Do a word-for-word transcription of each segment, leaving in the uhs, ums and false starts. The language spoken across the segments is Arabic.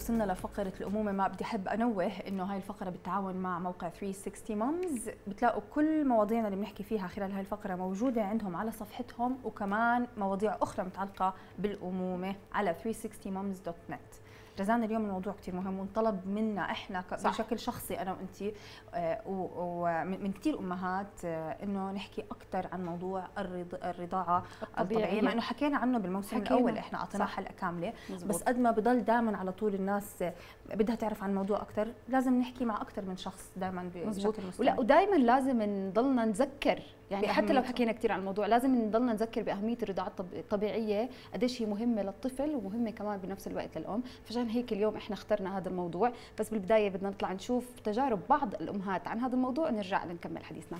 وصلنا لفقرة الأمومة، ما بدي أحب أنوه إنه هاي الفقرة بالتعاون مع موقع ثلاثمية وستين مامز. بتلاقوا كل مواضيعنا اللي بنحكي فيها خلال هاي الفقرة موجودة عندهم على صفحتهم، وكمان مواضيع أخرى متعلقة بالأمومة على ثلاثمية وستين مامز دوت نت. رزان، اليوم الموضوع كتير مهم وانطلب منا احنا بشكل شخصي انا وانتي ومن كثير امهات انه نحكي اكثر عن موضوع الرضاعه الطبيعيه، مع انه حكينا عنه بالموسم حكينا. الاول احنا اعطينا حلقه كامله. مزبوط. بس قد ما بضل دائما على طول الناس بدها تعرف عن الموضوع اكثر، لازم نحكي مع اكثر من شخص دائما بشكل مستمر. ولا ودائما لازم نضلنا نذكر، يعني حتى لو حكينا كثير عن الموضوع لازم نضلنا نذكر باهميه الرضاعه الطبيعيه، قديش هي مهمه للطفل ومهمه كمان بنفس الوقت للام. فعشان هيك اليوم احنا اخترنا هذا الموضوع. بس بالبدايه بدنا نطلع نشوف تجارب بعض الامهات عن هذا الموضوع ونرجع لنكمل حديثنا.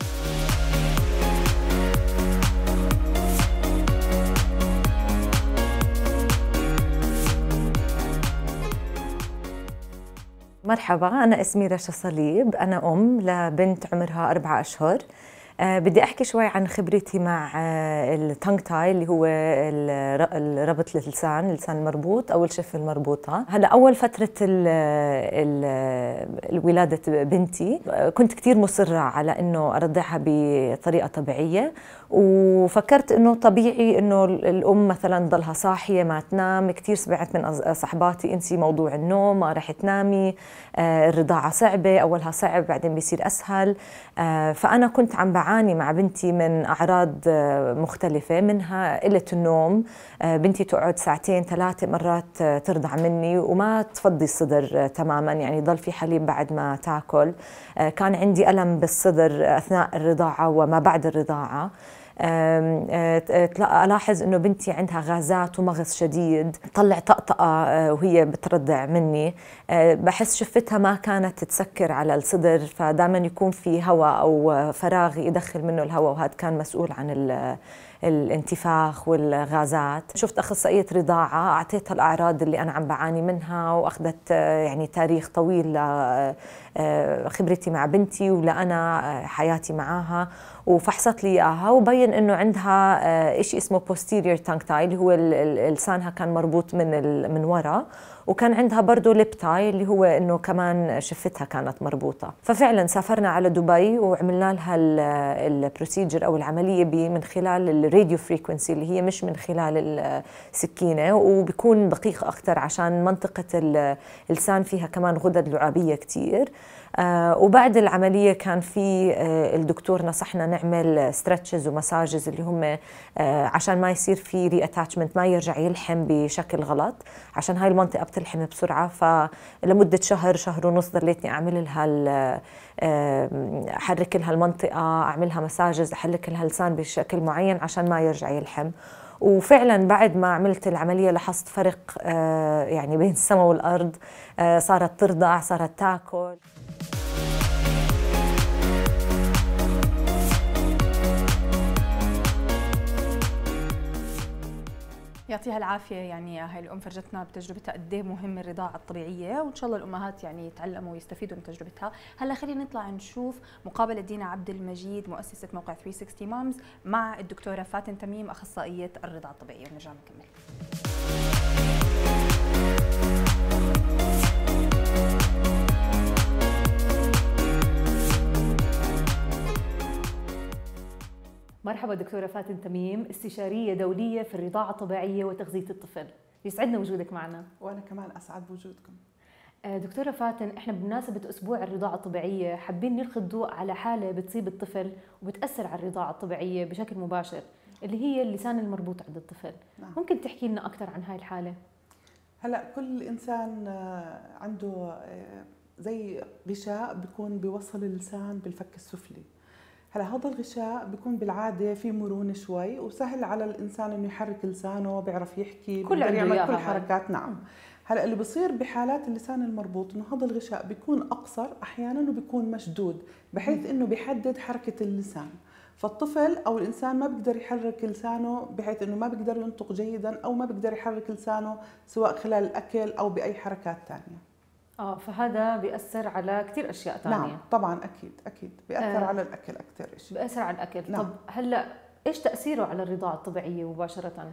مرحبا، أنا اسمي رشا صليب، أنا أم لبنت عمرها أربعة أشهر. أه بدي أحكي شوي عن خبرتي مع أه التانج تاي اللي هو ربط اللسان، اللسان المربوط أو الشفة المربوطة. هلا أول فترة ال ال الولادة بنتي كنت كتير مصرة على إنه أرضعها بطريقة طبيعية، وفكرت إنه طبيعي إنه الأم مثلا ضلها صاحية ما تنام. كتير سمعت من صحباتي انسي موضوع النوم، ما رح تنامي، أه الرضاعة صعبة، أولها صعب بعدين بيصير أسهل. أه فأنا كنت عم بعاني مع بنتي من أعراض مختلفة، منها قلة النوم. بنتي تقعد ساعتين ثلاثة مرات ترضع مني وما تفضي الصدر تماما، يعني ضل في حليب بعد ما تاكل. كان عندي ألم بالصدر أثناء الرضاعة وما بعد الرضاعة. ألاحظ إنه بنتي عندها غازات ومغص شديد، طلع طقطقة وهي بترضع مني. بحس شفتها ما كانت تسكر على الصدر، فدائما يكون في هواء أو فراغ يدخل منه الهواء، وهذا كان مسؤول عن الانتفاخ والغازات. شفت أخصائية رضاعة، أعطيتها الأعراض اللي أنا عم بعاني منها، وأخذت يعني تاريخ طويل لخبرتي مع بنتي ولأنا حياتي معاها، وفحصت لي إياها وبين إنه عندها إشي اسمه posterior tongue tie اللي هو لسانها كان مربوط من من ورا، وكان عندها برضه ليب تاي اللي هو إنه كمان شفتها كانت مربوطة. ففعلا سافرنا على دبي وعملنا لها البروسيجر أو العملية من خلال الراديو فريكونسي اللي هي مش من خلال السكينة، وبيكون دقيق أكتر عشان منطقة اللسان فيها كمان غدد لعابية كتير. آه وبعد العملية كان في آه الدكتور نصحنا نعمل ستريتشز ومساجز اللي هم آه عشان ما يصير في ري اتاتشمنت، ما يرجع يلحم بشكل غلط، عشان هاي المنطقة بتلحم بسرعة. فلمدة شهر شهر ونص ضليتني أعمل لها أحرك لها المنطقة، أعملها مساجز، أحرك لها اللسان بشكل معين عشان ما يرجع يلحم. وفعلا بعد ما عملت العملية لاحظت فرق آه يعني بين السماء والأرض. آه صارت ترضع، صارت تاكل. يعطيها العافية، يعني هاي الأم فرجتنا بتجربتها قد ايه مهم الرضاعة الطبيعية، وإن شاء الله الأمهات يعني يتعلموا ويستفيدوا من تجربتها. هلا خلينا نطلع نشوف مقابلة دينا عبد المجيد مؤسسة موقع ثلاثمية وستين مامز مع الدكتورة فاتن تميم أخصائية الرضاعة الطبيعية، ونرجع نكمل. مرحبا دكتورة فاتن تميم، استشارية دولية في الرضاعة الطبيعية وتغذية الطفل. يسعدنا وجودك معنا. وأنا كمان أسعد بوجودكم. دكتورة فاتن، احنا بمناسبة أسبوع الرضاعة الطبيعية حابين نلقي الضوء على حالة بتصيب الطفل وبتأثر على الرضاعة الطبيعية بشكل مباشر، اللي هي اللسان المربوط عند الطفل. نعم. ممكن تحكي لنا أكثر عن هاي الحالة؟ هلا كل إنسان عنده زي غشاء بيكون بيوصل اللسان بالفك السفلي. هلا هذا الغشاء بيكون بالعاده في مرونه شوي وسهل على الانسان انه يحرك لسانه، بيعرف يحكي، بيقدر يعمل كل حركات. نعم. هلا اللي بصير بحالات اللسان المربوط انه هذا الغشاء بيكون اقصر احيانا وبيكون مشدود بحيث انه بيحدد حركه اللسان، فالطفل او الانسان ما بيقدر يحرك لسانه بحيث انه ما بيقدر ينطق جيدا او ما بيقدر يحرك لسانه سواء خلال الاكل او باي حركات ثانيه. اه فهذا بيأثر على كثير اشياء ثانيه. نعم طبعا اكيد اكيد بيأثر آه على الاكل اكثر شيء. بيأثر على الاكل. نعم. طب هلا ايش تأثيره على الرضاعة الطبيعية مباشرة؟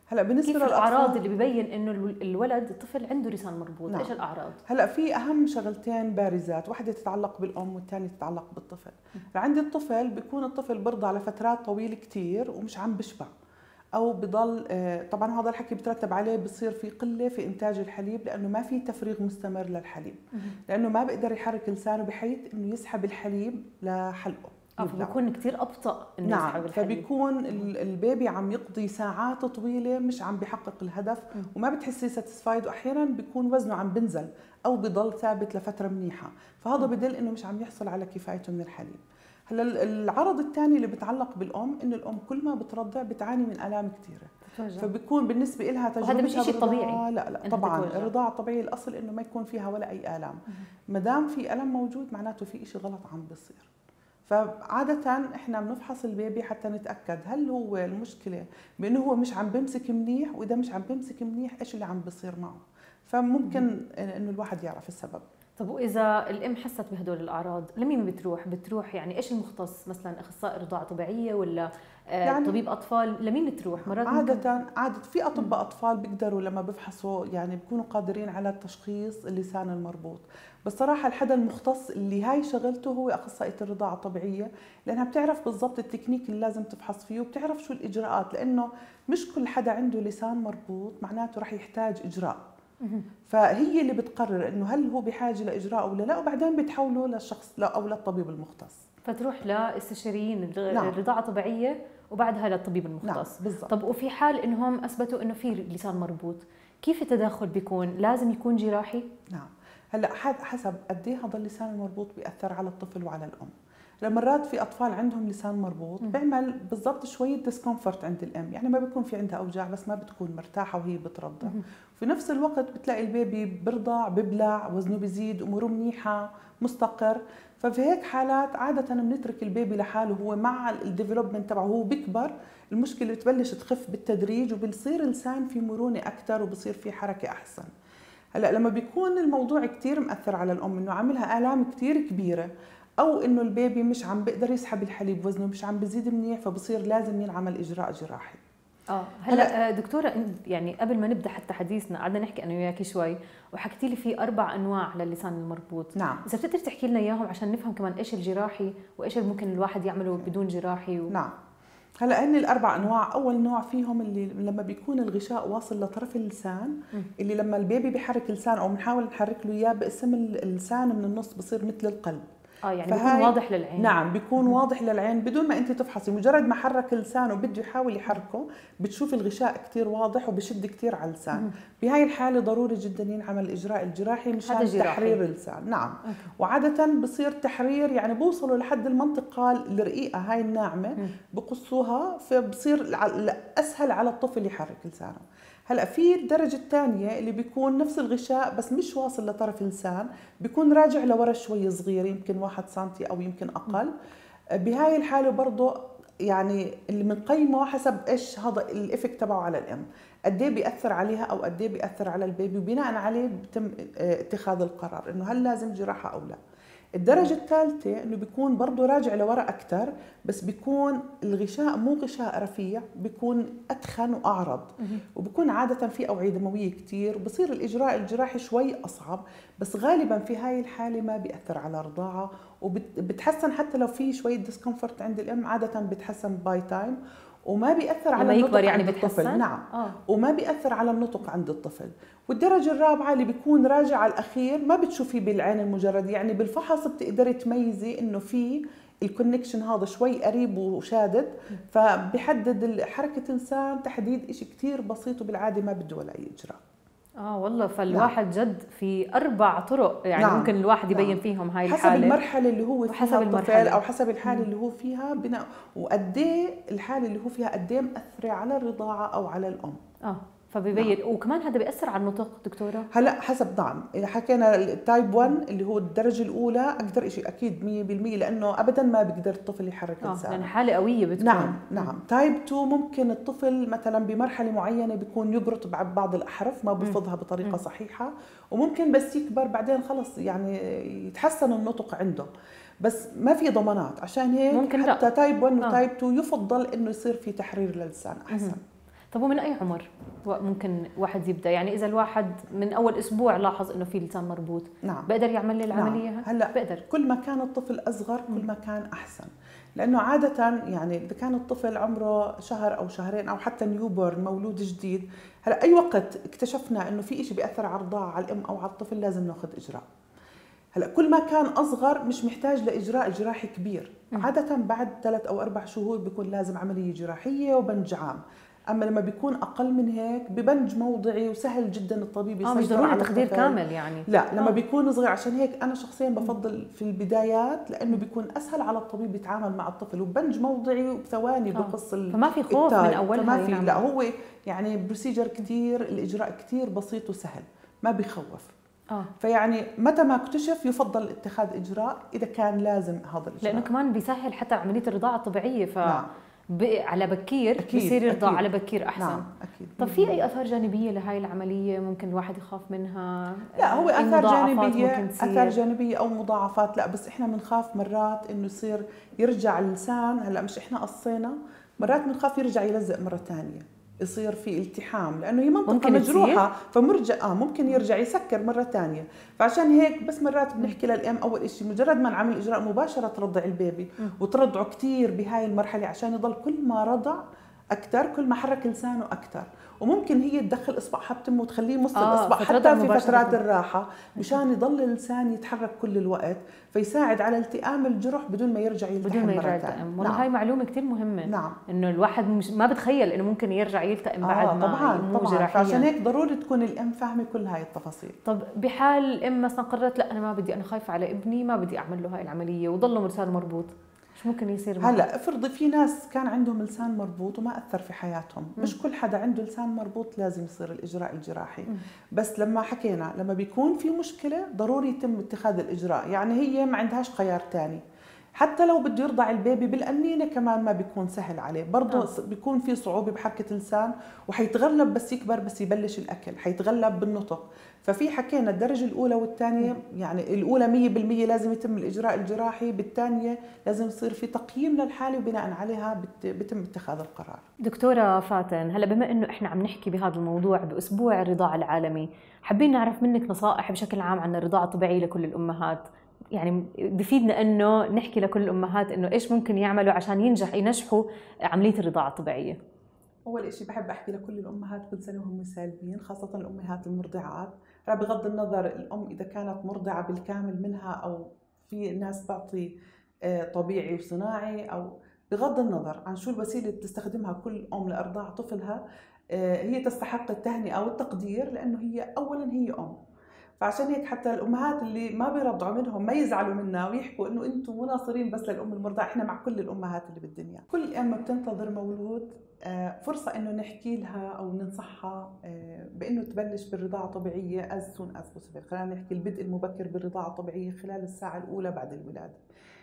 هلا بالنسبه كيف للاطفال الاعراض اللي ببين انه الولد الطفل عنده لسان مربوط؟ نعم. ايش الاعراض؟ هلا في اهم شغلتين بارزات، واحده تتعلق بالام والثانيه تتعلق بالطفل. عند الطفل بيكون الطفل برضع لفترات طويله كثير ومش عم بشبع، او بضل طبعا هذا الحكي بترتب عليه بصير في قله في انتاج الحليب، لانه ما في تفريغ مستمر للحليب، لانه ما بيقدر يحرك لسانه بحيث انه يسحب الحليب لحلقه. اه فبيكون كثير ابطا انه نعم يسحب الحليب. فبيكون البيبي عم يقضي ساعات طويله مش عم بيحقق الهدف م. وما بتحسي ساتسفايد، واحيانا بيكون وزنه عم بنزل او بضل ثابت لفتره منيحه، فهذا بدل انه مش عم يحصل على كفايته من الحليب. هلا العرض الثاني اللي بتعلق بالام انه الام كل ما بترضع بتعاني من الام كثيره، فبيكون بالنسبه لها تجربه وهذا مش شيء طبيعي. لا لا طبعا الرضاعه الطبيعي الاصل انه ما يكون فيها ولا اي الام، ما دام في الم موجود معناته في شيء غلط عم بيصير. فعادة احنا بنفحص البيبي حتى نتأكد هل هو المشكلة بأنه هو مش عم بمسك منيح، وإذا مش عم بمسك منيح إيش اللي عم بيصير معه، فممكن إنه الواحد يعرف السبب. طب وإذا الأم حست بهدول الأعراض لمين بتروح؟ بتروح يعني إيش المختص، مثلا أخصائي رضاعة طبيعية ولا يعني طبيب أطفال؟ لمين تروح؟ مرات عادة عادة في أطباء أطفال بيقدروا لما بفحصوا يعني بيكونوا قادرين على تشخيص اللسان المربوط، بس صراحة الحدا المختص اللي هاي شغلته هو أخصائية الرضاعة الطبيعية، لأنها بتعرف بالضبط التكنيك اللي لازم تفحص فيه وبتعرف شو الإجراءات، لأنه مش كل حدا عنده لسان مربوط معناته رح يحتاج إجراء، فهي اللي بتقرر إنه هل هو بحاجة لإجراء أو لا، وبعدين بتحوله للشخص أو للطبيب المختص. فتروح لاستشاريين الرضاعة الطبيعية وبعدها للطبيب المختص. نعم بالضبط. طب وفي حال إنهم أثبتوا إنه في لسان مربوط، كيف التدخل بيكون؟ لازم يكون جراحي؟ نعم هلا حسب قد ايه هذا اللسان المربوط بياثر على الطفل وعلى الام. لمرات في اطفال عندهم لسان مربوط بيعمل بالضبط شويه ديسكومفورت عند الام، يعني ما بيكون في عندها اوجاع بس ما بتكون مرتاحه وهي بترضع. في نفس الوقت بتلاقي البيبي برضع ببلع وزنه بيزيد اموره منيحه مستقر، ففي هيك حالات عاده بنترك البيبي لحاله هو مع الديفلوبمنت تبعه، هو بيكبر المشكله بتبلش تخف بالتدريج وبيصير اللسان في مرونه اكثر وبصير في حركه احسن. هلا لما بيكون الموضوع كثير مأثر على الام، انه عاملها الام كثير كبيره، او انه البيبي مش عم بيقدر يسحب الحليب وزنه مش عم بيزيد منيح، فبصير لازم ينعمل اجراء جراحي. اه هلا دكتوره يعني قبل ما نبدا حتى حديثنا قعدنا نحكي انا وياكي شوي وحكيتي لي في اربع انواع للسان المربوط. نعم اذا بتقدر تحكي لنا اياهم عشان نفهم كمان ايش الجراحي وايش اللي ممكن الواحد يعمله بدون جراحي و... نعم هلا هن الاربع انواع. اول نوع فيهم اللي لما بيكون الغشاء واصل لطرف اللسان، اللي لما البيبي بيحرك لسان او بنحاول نحرك له اياه بقسم اللسان من النص بصير مثل القلب. اه يعني بيكون واضح للعين. نعم بيكون واضح للعين بدون ما انت تفحصي، مجرد ما حرك لسانه بده يحاول يحركه بتشوف الغشاء كثير واضح وبشد كثير على اللسان. بهاي الحاله ضروري جدا ينعمل الاجراء الجراحي مشان تحرير اللسان. نعم أوكي. وعاده بصير تحرير يعني بوصلوا لحد المنطقه الرقيقه هاي الناعمه بقصوها، فبصير اسهل على الطفل يحرك لسانه. هلا في الدرجه الثانيه اللي بيكون نفس الغشاء بس مش واصل لطرف اللسان، بيكون راجع لورا شوي صغير يمكن واحد سنتي او يمكن اقل. بهاي الحاله برضه يعني اللي بنقيمه حسب ايش هذا الايفكت تبعه على الام، قد ايه بياثر عليها او قد ايه بياثر على البيبي، وبناء عليه بيتم اتخاذ القرار انه هل لازم جراحه او لا. الدرجة الثالثة انه بيكون برضه راجع لورا اكثر، بس بيكون الغشاء مو غشاء رفيع، بيكون اتخن واعرض، وبيكون عادة في اوعية دموية كثير، وبصير الاجراء الجراحي شوي اصعب، بس غالبا في هاي الحالة ما بيأثر على الرضاعة، وبتحسن حتى لو في شوية ديسكمفورت عند الام، عادة بتحسن باي تايم، وما بيأثر على النطق يعني عند الطفل. نعم آه. وما بيأثر على النطق عند الطفل. والدرجة الرابعة اللي بيكون راجع على الأخير ما بتشوفيه بالعين المجرد، يعني بالفحص بتقدري تميزي إنه في الكونكشن هذا شوي قريب وشادد، فبحدد حركة اللسان تحديد إشي كتير بسيط وبالعادة ما بده ولا أي إجراء. اه والله فالواحد نعم. جد في اربع طرق يعني نعم. ممكن الواحد يبين نعم. فيهم هاي حسب الحاله، حسب المرحله اللي هو فيها حسب الطفل او حسب الحاله اللي هو فيها بناء، وقد ايه الحاله اللي هو فيها قد ايه مأثره على الرضاعه او على الام. اه فبيبين نعم. وكمان هذا بيأثر على النطق دكتوره؟ هلا حسب نعم، اذا حكينا التايب واحد اللي هو الدرجه الاولى اكثر شيء اكيد مية بالمية لانه ابدا ما بيقدر الطفل يحرك لسانه. اه يعني حاله قويه بتكون. نعم نعم. تايب اثنين ممكن الطفل مثلا بمرحله معينه بيكون يقرط بعض الاحرف ما بفظها بطريقه صحيحه، وممكن بس يكبر بعدين خلص يعني يتحسن النطق عنده، بس ما في ضمانات، عشان هيك ممكن حتى لا. تايب واحد وتايب اثنين يفضل انه يصير في تحرير للسان احسن. طب ومن اي عمر ممكن واحد يبدا؟ يعني اذا الواحد من اول اسبوع لاحظ انه في لسان مربوط، نعم بقدر يعمل لي العمليه؟ نعم. هلا بقدر. كل ما كان الطفل اصغر كل ما كان احسن، لانه عاده يعني اذا كان الطفل عمره شهر او شهرين او حتى نيوبورن مولود جديد، هلا اي وقت اكتشفنا انه في شيء بياثر على الرضاعه على الام او على الطفل لازم ناخذ اجراء. هلا كل ما كان اصغر مش محتاج لاجراء جراحي كبير، عاده بعد ثلاث او اربع شهور بيكون لازم عمليه جراحيه وبنج عام. اما لما بيكون اقل من هيك ببنج موضعي وسهل جدا الطبيب يسيطر اه مش ضروري تخدير كامل يعني. لا لما آه. بيكون صغير، عشان هيك انا شخصيا بفضل في البدايات لانه بيكون اسهل على الطبيب يتعامل مع الطفل، وبنج موضعي وبثواني آه. بقص فما في خوف من اولها. ما في يعني. لا هو يعني بروسيجر كثير، الاجراء كثير بسيط وسهل ما بيخوف. آه. فيعني متى ما اكتشف يفضل اتخاذ اجراء اذا كان لازم هذا الاجراء، لانه كمان بيسهل حتى عمليه الرضاعه الطبيعيه. ف نعم. على بكير بصير يرضع على بكير احسن. نعم أكيد. طب في اي اثار جانبيه لهي العمليه ممكن الواحد يخاف منها؟ لا هو اثار جانبيه اثار جانبيه او مضاعفات لا، بس احنا بنخاف مرات انه يصير يرجع اللسان. هلا مش احنا قصينا، مرات بنخاف يرجع يلزق مره ثانيه، يصير في التحام لانه هي منطقه مجروحه فمرجع اه ممكن يرجع يسكر مره ثانيه. فعشان هيك بس مرات بنحكي للام اول شيء مجرد ما نعمل اجراء مباشره ترضع البيبي وترضعه كثير بهاي المرحله عشان يضل كل ما رضع اكثر كل ما حرك لسانه اكثر. وممكن هي تدخل اصبعها بتمه وتخليه مص آه الاصبع حتى في فترات الراحه مشان يضل اللسان يتحرك كل الوقت فيساعد على التئام الجرح بدون ما يرجع يلتئم بدون ما يرجع يلتئم. والله نعم. هاي معلومه كثير مهمه. نعم. انه الواحد مش ما بتخيل انه ممكن يرجع يلتئم بعد آه ما طبعا طبعا عشان هيك ضروري تكون الام فاهمه كل هاي التفاصيل. طب بحال الام مثلا قررت لا انا ما بدي، انا خايفه على ابني ما بدي اعمل له هاي العمليه وضله لسان مربوط، شو ممكن يصير معه؟ هلا افرضي في ناس كان عندهم لسان مربوط وما اثر في حياتهم، م. مش كل حدا عنده لسان مربوط لازم يصير الاجراء الجراحي. م. بس لما حكينا لما بيكون في مشكله ضروري يتم اتخاذ الاجراء، يعني هي ما عندهاش خيار ثاني. حتى لو بده يرضع البيبي بالقنينه كمان ما بيكون سهل عليه، برضه آه. بيكون في صعوبه بحركه اللسان وحيتغلب بس يكبر بس يبلش الاكل، حيتغلب بالنطق. ففي حكينا الدرجه الاولى والثانيه، يعني الاولى مية بالمية لازم يتم الاجراء الجراحي، بالثانيه لازم يصير في تقييم للحاله وبناء عليها بيتم اتخاذ القرار. دكتوره فاتن، هلا بما انه احنا عم نحكي بهذا الموضوع باسبوع الرضاعه العالمي، حابين نعرف منك نصائح بشكل عام عن الرضاعه الطبيعيه لكل الامهات. يعني بفيدنا انه نحكي لكل الامهات انه ايش ممكن يعملوا عشان ينجح ينجحوا عمليه الرضاعه الطبيعيه. اول شيء بحب احكي لكل الامهات كل سنه وهم سالمين، خاصه الامهات المرضعات. بغض النظر الام اذا كانت مرضعه بالكامل منها او في ناس بعطي طبيعي وصناعي، او بغض النظر عن شو الوسيله اللي بتستخدمها كل ام لارضاع طفلها، هي تستحق التهنئه والتقدير لانه هي اولا هي ام. فعشان هيك حتى الامهات اللي ما بيرضعوا منهم ما يزعلوا منا ويحكوا انه انتم مو ناصرين بس للام المرضعه، احنا مع كل الامهات اللي بالدنيا. كل ام بتنتظر مولود فرصه انه نحكي لها او ننصحها بانه تبلش بالرضاعه الطبيعيه as soon as possible. خلينا نحكي البدء المبكر بالرضاعه الطبيعيه خلال الساعه الاولى بعد الولاده.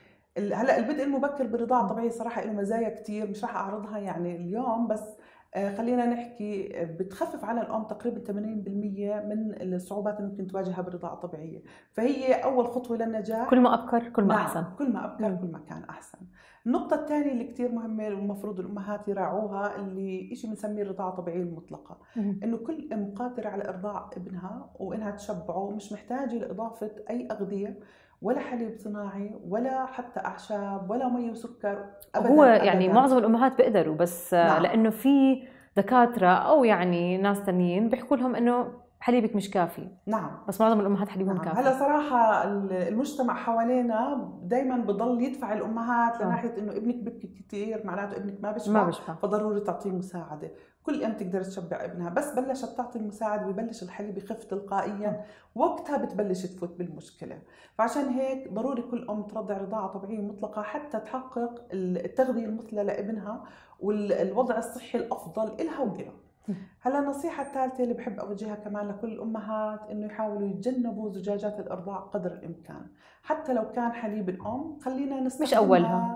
هلا البدء المبكر بالرضاعه الطبيعيه صراحه له مزايا كثير مش راح اعرضها يعني اليوم، بس خلينا نحكي بتخفف على الام تقريبا ثمانين بالمية من الصعوبات اللي ممكن تواجهها بالرضاعه الطبيعيه، فهي اول خطوه للنجاح. كل ما ابكر كل ما نعم. احسن. كل ما ابكر كل ما كان احسن. النقطه الثانيه اللي كثير مهمه والمفروض الامهات يراعوها اللي شيء بنسميه الرضاعه الطبيعيه المطلقه، انه كل ام قادره على ارضاع ابنها وانها تشبعه، مش محتاجه لاضافه اي اغذيه ولا حليب صناعي ولا حتى اعشاب ولا مي وسكر ابدا. هو يعني أبداً. معظم الامهات بيقدروا، بس نعم. لانه في دكاتره او يعني ناس ثانيين بيحكوا لهم انه حليبك مش كافي. نعم. بس معظم الامهات حليبهم نعم. كافي. هلا صراحه المجتمع حوالينا دائما بضل يدفع الامهات لناحيه انه ابنك ببكي كثير معناته ابنك ما بيشبع، ما بيشبع، فضروري تعطيه مساعده. كل ام تقدر تشبع ابنها، بس بلشت تعطي المساعده ببلش الحليب يخف تلقائيا، وقتها بتبلش تفوت بالمشكله. فعشان هيك ضروري كل ام ترضع رضاعه طبيعيه مطلقه حتى تحقق التغذيه المثلى لابنها والوضع الصحي الافضل إلها وإله. هلا النصيحه الثالثه اللي بحب اوجهها كمان لكل الامهات انه يحاولوا يتجنبوا زجاجات الارضاع قدر الامكان، حتى لو كان حليب الام خلينا نستخدمها مش اولها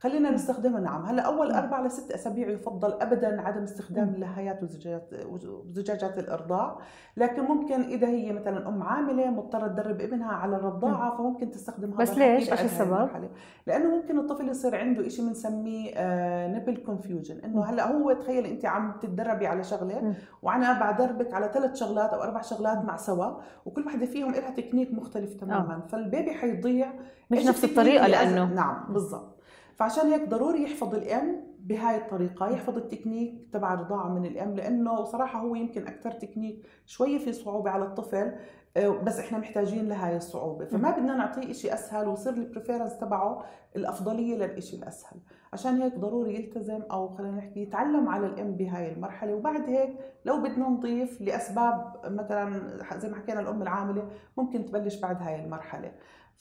خلينا نستخدمها. نعم هلا اول اربع لست اسابيع يفضل ابدا عدم استخدام اللهايات وزجاجات وزجاجات الارضاع، لكن ممكن اذا هي مثلا ام عامله مضطره تدرب ابنها على الرضاعه فممكن تستخدمها. بس ليش؟ ايش السبب؟ لانه ممكن الطفل يصير عنده شيء بنسميه نبل كونفيوجن، انه هلا هو تخيل انت عم تتدربي على شغله وانا بدربك على ثلاث شغلات او اربع شغلات مع سوا، وكل وحده فيهم لها تكنيك مختلف تماما. آه. فالبيبي حيضيع مش نفس الطريقه لانه نعم بالضبط. فعشان هيك ضروري يحفظ الام بهاي الطريقه، يحفظ التكنيك تبع الرضاعه من الام، لانه صراحه هو يمكن اكثر تكنيك شويه في صعوبه على الطفل، بس احنا محتاجين لهاي الصعوبه، فما بدنا نعطيه شيء اسهل ويصير البريفيرنس تبعه الافضليه للشيء الاسهل. عشان هيك ضروري يلتزم او خلينا نحكي يتعلم على الام بهاي المرحله. وبعد هيك لو بدنا نضيف لاسباب مثلا زي ما حكينا الام العامله ممكن تبلش بعد هاي المرحله.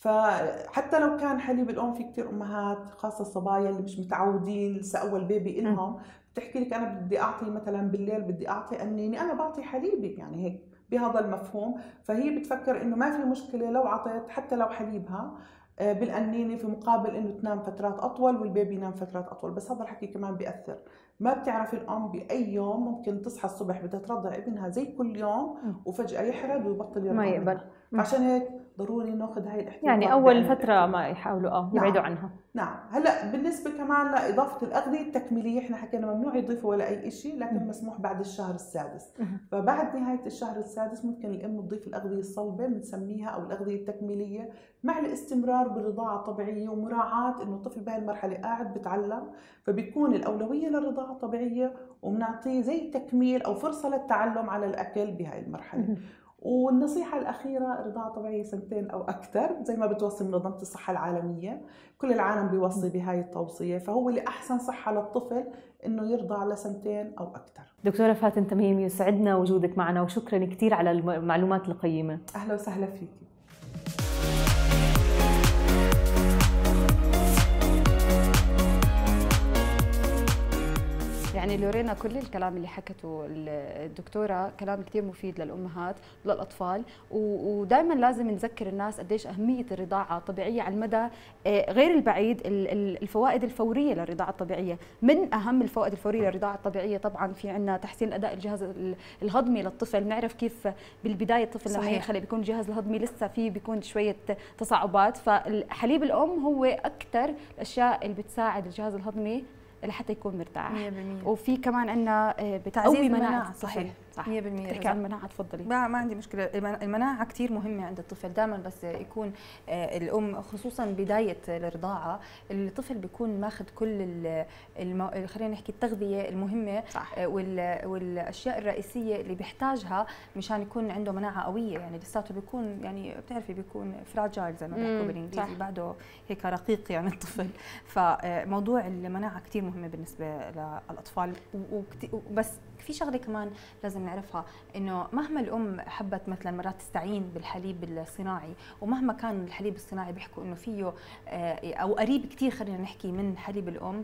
فحتى لو كان حليب الام، في كثير امهات خاصه الصبايا اللي مش متعودين لسه اول بيبي إلهم بتحكي لك انا بدي اعطي مثلا بالليل بدي اعطي انيني، انا بعطي حليبك يعني هيك بهذا المفهوم. فهي بتفكر انه ما في مشكله لو عطيت حتى لو حليبها بالأنينة في مقابل انه تنام فترات اطول والبيبي ينام فترات اطول. بس هذا الحكي كمان بيأثر، ما بتعرف الام باي يوم ممكن تصحى الصبح بدها ترضع ابنها زي كل يوم وفجاه يحرد ويبطل يرضع ما يقبل. عشان هيك ضروري ناخذ هاي الاحتياطات، يعني اول فتره ما يحاولوا اه يبعدوا نعم. عنها. نعم. هلا بالنسبه كمان لاضافه الاغذيه التكميليه، احنا حكينا ممنوع يضيفوا ولا اي شيء، لكن مسموح بعد الشهر السادس. فبعد نهايه الشهر السادس ممكن الام تضيف الاغذيه الصلبه بنسميها او الاغذيه التكميليه، مع الاستمرار بالرضاعه الطبيعيه ومراعاه انه الطفل بهي المرحله قاعد بتعلم، فبيكون الاولويه للرضاعه الطبيعيه وبنعطيه زي تكميل او فرصه للتعلم على الاكل بهاي المرحله. والنصيحة الأخيرة الرضاعة طبيعية سنتين أو أكثر زي ما بتوصي منظمة الصحة العالمية، كل العالم بيوصي بهاي التوصية، فهو لأحسن صحة للطفل إنه يرضع لسنتين أو أكثر. دكتورة فاتن تميمي، يسعدنا وجودك معنا وشكرا كثير على المعلومات القيمة. أهلا وسهلا فيكي. يعني لورينا كل الكلام اللي حكته الدكتورة كلام كثير مفيد للأمهات وللأطفال، ودائما لازم نذكر الناس قديش أهمية الرضاعة الطبيعية على المدى غير البعيد. الفوائد الفورية للرضاعة الطبيعية، من أهم الفوائد الفورية للرضاعة الطبيعية طبعا في عندنا تحسين الأداء الجهاز الهضمي للطفل. بنعرف كيف بالبداية الطفل لما يخلق بيكون الجهاز الهضمي لسه فيه بيكون شوية تصعبات، فحليب الأم هو أكثر الأشياء اللي بتساعد الجهاز الهضمي لحتى يكون مرتاح. مية بالمية. وفي كمان عندنا بتعزيز المناعة. صحيح صح. مية بالمية. تحكي عن المناعة تفضلي. ما, ما عندي مشكلة، المناعة كثير مهمة عند الطفل دائما، بس يكون الأم خصوصا بداية الرضاعة الطفل بيكون ماخذ كل الم... خلينا نحكي التغذية المهمة وال... والأشياء الرئيسية اللي بيحتاجها مشان يكون عنده مناعة قوية. يعني لساته بيكون يعني بتعرفي بيكون فراجايل زي ما بيحكوا بالإنجليزي، بعده هيك رقيق يعني الطفل. فموضوع المناعة كثير مهمة بالنسبة للأطفال. وبس في شغلة كمان لازم نعرفها، انه مهما الام حبت مثلا مرات تستعين بالحليب الصناعي، ومهما كان الحليب الصناعي بيحكوا انه فيه او قريب كثير خلينا نحكي من حليب الام،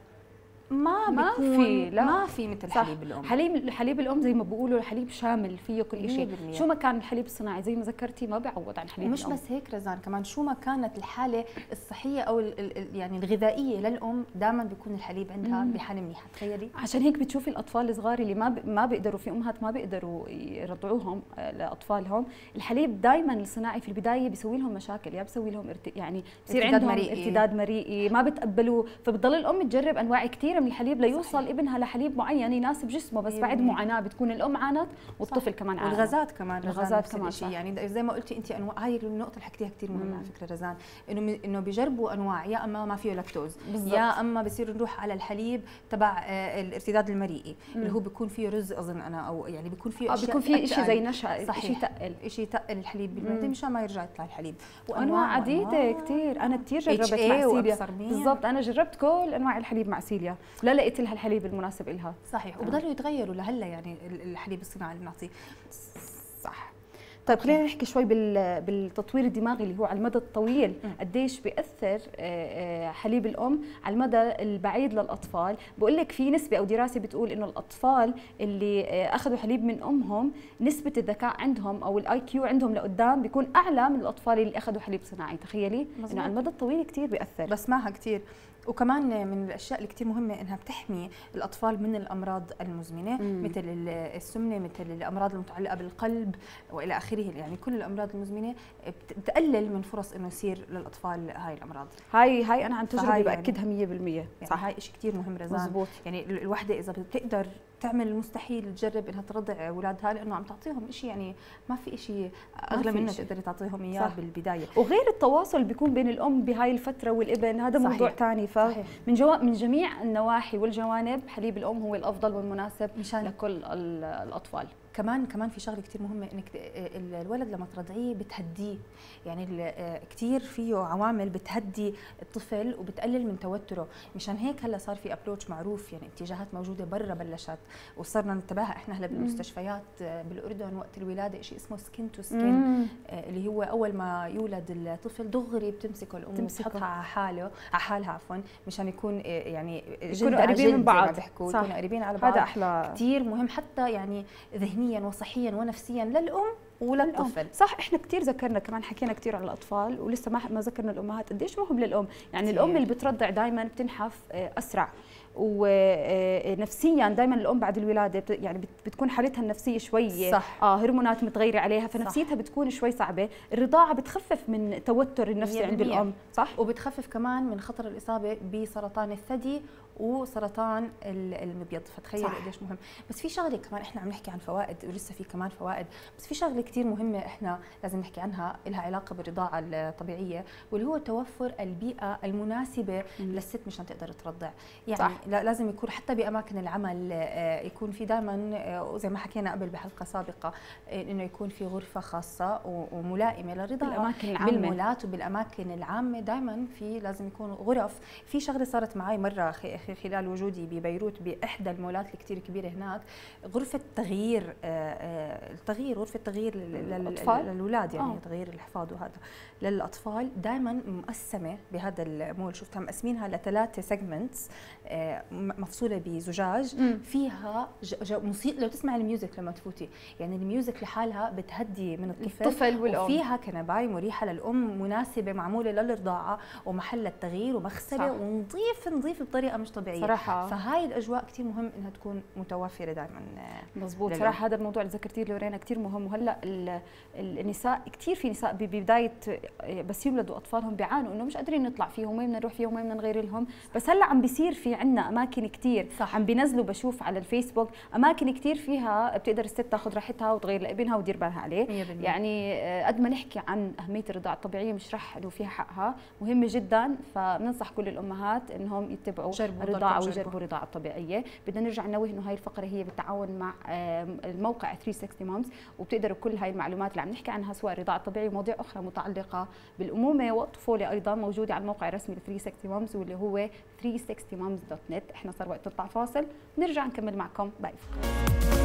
ما ما في لا ما في مثل صح. حليب الام. حليب حليب الام زي ما بيقولوا الحليب شامل فيه كل شيء، شو ما كان الحليب الصناعي زي ما ذكرتي ما بيعوض عن حليب ومش الام. بس هيك رزان، كمان شو ما كانت الحاله الصحيه او يعني الغذائيه للام دائما بيكون الحليب عندها بحاله منيحه. تخيلي، عشان هيك بتشوفي الاطفال الصغار اللي ما ما بيقدروا، في امهات ما بيقدروا يرضعوهم لاطفالهم، الحليب دائما الصناعي في البدايه بيسوي لهم مشاكل، يا بيسوي لهم ارت... يعني بصير عندهم مريئي. ارتداد مريئي، ما بتقبلوا، فبتضل الام تجرب انواع كثيره من الحليب ليوصل ابنها لحليب معين يناسب جسمه، بس بعد معاناه بتكون الام عانت والطفل صح. كمان عانى. والغازات كمان، الغازات كمان شيء يعني زي ما قلتي انت انواع. هاي النقطه اللي حكيتيها كثير مهمه على فكره رزان، انه انه بيجربوا انواع، يا اما ما فيه لاكتوز بالزبط. يا اما بصير نروح على الحليب تبع الارتداد المريئي اللي هو بيكون فيه رز اظن انا، او يعني بيكون فيه اشياء، بيكون فيه شيء زي نشا، شيء ثقل، شيء ثقل الحليب بالمعده مشان ما يرجع يطلع الحليب. وانواع عديده كثير، انا كثير جربت مع سيليا بالضبط، انا جربت كل انواع الحليب مع سيليا، لا لقيت لها الحليب المناسب لها. صحيح. وبضلوا يتغيروا لهلا يعني الحليب الصناعي اللي بنعطيه. صح. طيب خلينا نحكي شوي بالتطوير الدماغي اللي هو على المدى الطويل قديش بيأثر حليب الام على المدى البعيد للاطفال. بقول لك في نسبه او دراسه بتقول انه الاطفال اللي اخذوا حليب من امهم نسبه الذكاء عندهم او الاي كيو عندهم لقدام بيكون اعلى من الاطفال اللي اخذوا حليب صناعي. تخيلي انه على المدى الطويل كثير بيأثر. بسمعها كثير وكمان من الاشياء اللي كثير مهمه انها بتحمي الاطفال من الامراض المزمنه مم. مثل السمنه، مثل الامراض المتعلقه بالقلب والى اخره. يعني كل الامراض المزمنه بتقلل من فرص انه يصير للاطفال هاي الامراض. هاي هاي انا عن تجربه باكدها مية بالمية. يعني صح، هاي شيء كثير مهم رزان. مزبوط. يعني الوحده اذا بتقدر تعمل المستحيل تجرب انها ترضع اولادها، لانه عم تعطيهم شيء يعني ما في شيء اغلى منه تقدري تعطيهم اياه بالبدايه. وغير التواصل اللي بيكون بين الام بهاي الفتره والابن هذا صحيح. موضوع ثاني. فمن جوا من جميع النواحي والجوانب حليب الام هو الافضل والمناسب مشان لكل الاطفال. كمان كمان في شغله كثير مهمه، انك الولد لما ترضعيه بتهديه. يعني كثير فيه عوامل بتهدي الطفل وبتقلل من توتره. مشان هيك هلا صار في ابروتش معروف، يعني اتجاهات موجوده برا بلشت وصرنا نتبعها احنا هلا بالمستشفيات بالاردن وقت الولاده، شيء اسمه سكين تو سكين، اللي هو اول ما يولد الطفل دغري بتمسكه الام وبتحطها على حاله على حالها عفوا، مشان يكون يعني يكونوا قريبين من بعض، بيحكوا يكونوا قريبين على بعض. هذا احلى كثير مهم، حتى يعني ذهنيا وصحيا ونفسيا للام وللطفل. صح، احنا كثير ذكرنا كمان حكينا كثير على الاطفال ولسه ما ما ذكرنا الامهات قديش مهم للام. يعني كتير. الام اللي بترضع دائما بتنحف اسرع، ونفسيا دائما الام بعد الولاده يعني بتكون حالتها النفسيه شوي صح. اه هرمونات متغيره عليها، فنفسيتها صح. بتكون شوي صعبه. الرضاعه بتخفف من التوتر النفسي عند الام، صح، وبتخفف كمان من خطر الاصابه بسرطان الثدي وسرطان المبيض. فتخيل قديش مهم. بس في شغله كمان، احنا عم نحكي عن فوائد ولسه في كمان فوائد، بس في شغله كثير مهمه احنا لازم نحكي عنها، لها علاقه بالرضاعه الطبيعيه، واللي هو توفر البيئه المناسبه م. للست مشان تقدر ترضع. يعني صح. لازم يكون حتى باماكن العمل يكون في دائما، زي ما حكينا قبل بحلقه سابقه، انه يكون في غرفه خاصه وملائمه للرضاعه. بالاماكن العامه، بالمولات وبالاماكن العامه دائما في لازم يكون غرف. في شغله صارت معي مره خلال وجودي ببيروت باحدى المولات الكثير كبيره هناك، غرفه تغيير التغيير غرفه تغيير للاطفال للاولاد، يعني آه. تغيير الحفاض وهذا للاطفال دائما مقسمه بهذا المول. شفتها مقسمينها لثلاثه سيجمنتس مفصوله بزجاج م. فيها موسيقى. لو تسمع الميوزك لما تفوتي، يعني الميوزك لحالها بتهدي من الطفل, الطفل والأم. وفيها كنباي مريحه للام مناسبه معموله للرضاعه ومحل التغيير ومغسله ونظيف نظيف بطريقه مش طبيعيه صراحه. فهاي الاجواء كثير مهم انها تكون متوفره دائما. مزبوط صراحه. هذا الموضوع اللي ذكرتيه لورينا كثير مهم. وهلا النساء كثير في نساء ببدايه بس يولدوا اطفالهم بيعانوا انه مش قادرين نطلع فيهم، وين بدنا نروح فيهم، وين بدنا نغير لهم. بس هلا عم بيصير في عندنا اماكن كثير عم بينزلوا، بشوف على الفيسبوك اماكن كثير فيها بتقدر الست تاخذ راحتها وتغير لابنها وتدير بالها عليه. مية بالمية. يعني قد ما نحكي عن اهميه الرضاعه الطبيعيه مش رح انه فيها حقها مهمه جدا، فبننصح كل الامهات انهم يتبعوا الرضاعه ويجربوا الرضاعه الطبيعيه. بدنا نرجع ننوه انه هاي الفقره هي بالتعاون مع الموقع ثلاثمية وستين مامز، وبتقدروا كل هاي المعلومات اللي عم نحكي عنها سواء الرضاعه الطبيعيه ومواضيع اخرى متعلقه بالامومه والطفوله ايضا موجوده على الموقع الرسمي ل ثلاثمية وستين مامز واللي هو ثلاثمية وستين مامز دوت نت. احنا صار وقت نطلع فاصل، نرجع نكمل معكم باقي فقرات.